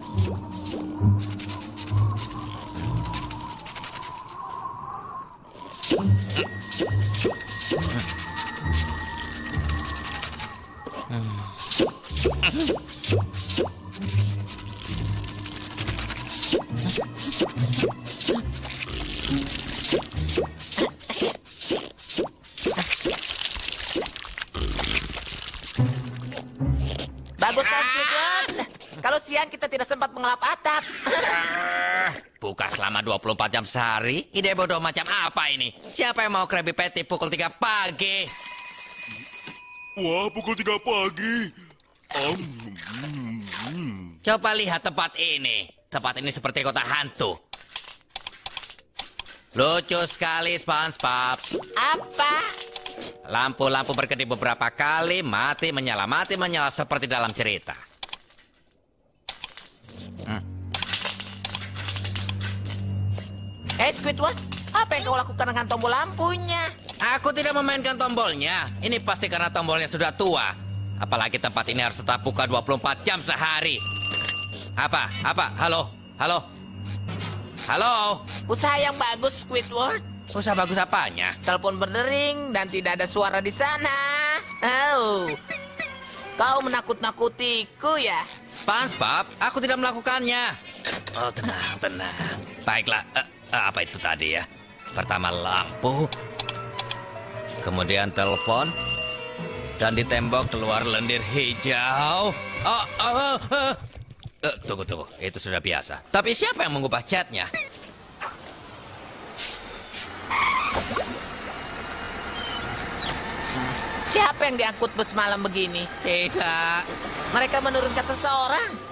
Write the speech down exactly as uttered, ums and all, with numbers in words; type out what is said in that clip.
Bagus kan, Squidward? Kalau siang kita tidak sempat mengelap atap. Buka selama dua puluh empat jam sehari? Ide bodoh macam apa ini? Siapa yang mau Krabby Patty pukul tiga pagi? Wah, pukul tiga pagi. Um, Coba lihat tempat ini. Tempat ini seperti kota hantu. Lucu sekali, SpongeBob. Apa? Lampu-lampu berkedip beberapa kali, mati, menyala, mati, menyala seperti dalam cerita. Hmm. Eh, Squidward, apa yang kau lakukan dengan tombol lampunya? Aku tidak memainkan tombolnya. Ini pasti karena tombolnya sudah tua. Apalagi tempat ini harus tetap buka dua puluh empat jam sehari. Apa? Apa? Halo? Halo? Halo? Usaha yang bagus, Squidward. Usaha bagus apanya? Telepon berdering dan tidak ada suara di sana. Oh, kau menakut-nakutiku ya? SpongeBob, aku tidak melakukannya. Oh, tenang, tenang. Baiklah, uh, uh, apa itu tadi ya? Pertama lampu, kemudian telepon, dan di tembok keluar lendir hijau. Oh, oh, oh, oh. Uh, tunggu, tunggu. Itu sudah biasa. Tapi siapa yang mengubah catnya? Siapa yang diangkut bus malam begini? Tidak. Mereka menurunkan seseorang.